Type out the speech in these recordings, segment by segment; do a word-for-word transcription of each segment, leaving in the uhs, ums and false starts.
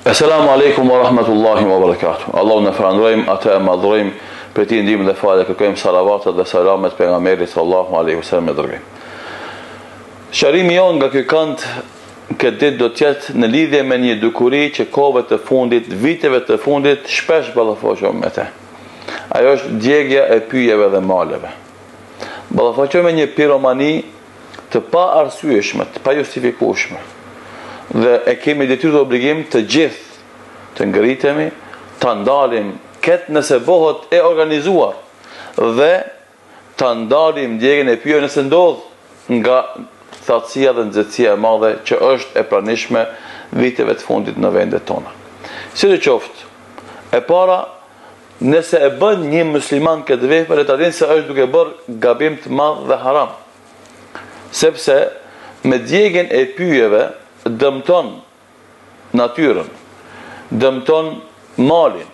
Assalamu alaikum wa rahmatullahi wa barakatuh. Allahu në falenderojmë, atë e madhrojmë, për ti ndihmë dhe falë, kërkojmë salavatet dhe salamet pejgamberit sallallahu alaihi wasallam e dërgim. Sharimi jon nga ky kënd këtë ditë do të jetë në lidhje me një dukuri që kohëve të fundit, viteve të fundit shpesh ballafaqohem me të. Ajo është djegja e pyjeve dhe maleve. Ballafaqohem me një piromani të pa arsyeshme, të pa justifikueshme. Dhe e kemi detyrë dhe obligim të gjithë të ngritemi, të ndalim këtë nëse bëhet e organizuar dhe të ndalim djegjen e pyjeve nëse ndodh nga thatësia dhe nxehtësia e madhe që është e pranishme viteve të fundit në vendet tona. Sidoqoftë, e para, nëse e bën një musliman këtë vepër, le ta dinë se është duke bërë gabim të madh dhe haram. Sepse me djegjen e pyjeve dëmton natyrën, dëmton malin,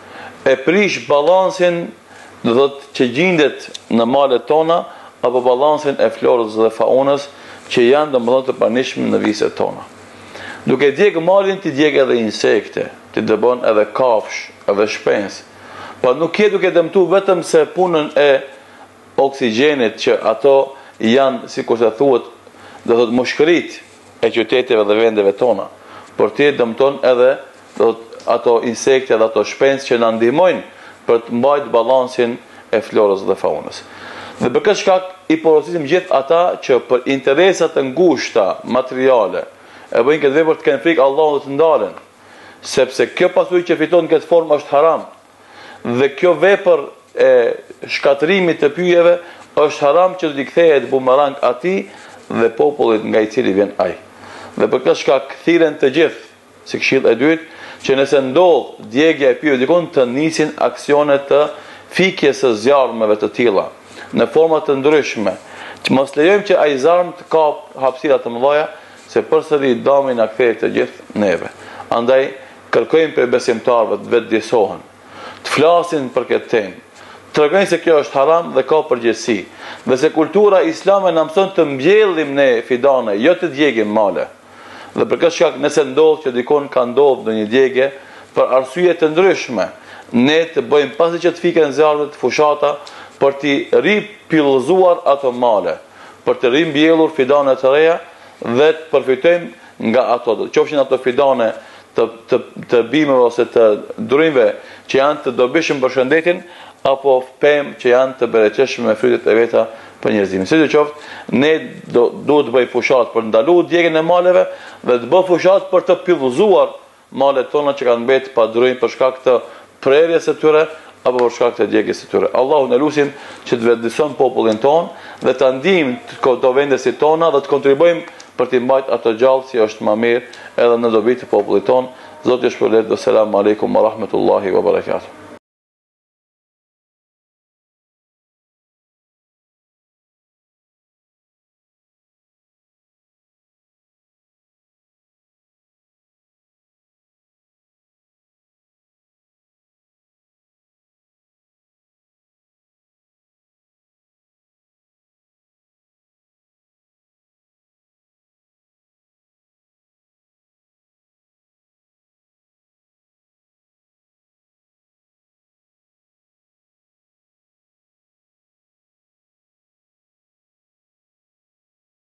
e prish balansin do thotë që gjendet në malet tona apo balansin e florës dhe faunës që janë domethënë të pranishme në viset tona. Duke djegë malin ti djegë edhe insekte, ti dëbon edhe kafsh, edhe shpens. Po nuk je duke dëmtu vetëm se punën e oksigjenit që ato janë, sikur të thuhet, do thotë mushkërit e qyteteve dhe vendeve tona, por ti dëmton edhe do të, ato insekte dhe ato shpens që na ndihmojnë për të mbajtur balansin e florës dhe faunës. Dhe për këtë shkak i porositim gjithë ata që për interesat të ngushta materiale e bëjnë këtë vepër të kenë frikë Allahut dhe të ndalen, sepse kjo pasuri që fiton në këtë formë është haram. Dhe kjo vepër e shkatërimit të pyjeve është haram që do t'i kthehet bumerang atij dhe popullit nga i cili vjen ai. Dhe për këtë shkak kthiren të gjithë, si këshill e dytë, që nëse ndodh djegja e pyjeve dikon të nisin aksione të fikjes së zjarmeve të tilla në forma të ndryshme, që mos lejojmë që ai zarm të kapë hapësira të mëdha, se përsëri dami na kthehet të gjithë neve. Andaj kërkojmë për besimtarëve të vetëdijsohen, të flasin për këtë temë, të tregojnë se kjo është haram dhe ka përgjegjësi, dhe se kultura islame na mëson të mbjellim ne fidane, jo të djegim male. Dhe për këtë shkak nëse ndodh që dikon ka ndodhur në një djegje për arsye të ndryshme, ne të bëjmë pasi që të fiken zjarmet, fushata, për t'i ripyllëzuar ato male, për të rimbjellur fidane të reja dhe të përfitojmë nga ato. Qofshin ato fidane të, të, të bimëve ose të drymë që janë të dobishëm për shëndetin, apo pemë që janë të bereqeshme me frytet e veta për njerëzimin. Sidoqoftë, ne do, duhet të bëjmë fushat për ndaluar djegjen e maleve dhe të bëjmë fushat për të pyllëzuar malet tona që kanë mbetë pa drymë për shkak të prerjes së tyre apo për shkak të djegjes së tyre. Allahu na lutim që të vetëdijson popullin ton dhe ta ndihmë këto vendesit tona dhe të kontribuojmë për të mbajtur ato gjallë si është më mirë edhe në dobi të popullit ton. Zoti ju shpërblet. Selamun alejkum wa rahmatullahi wa barakatuh.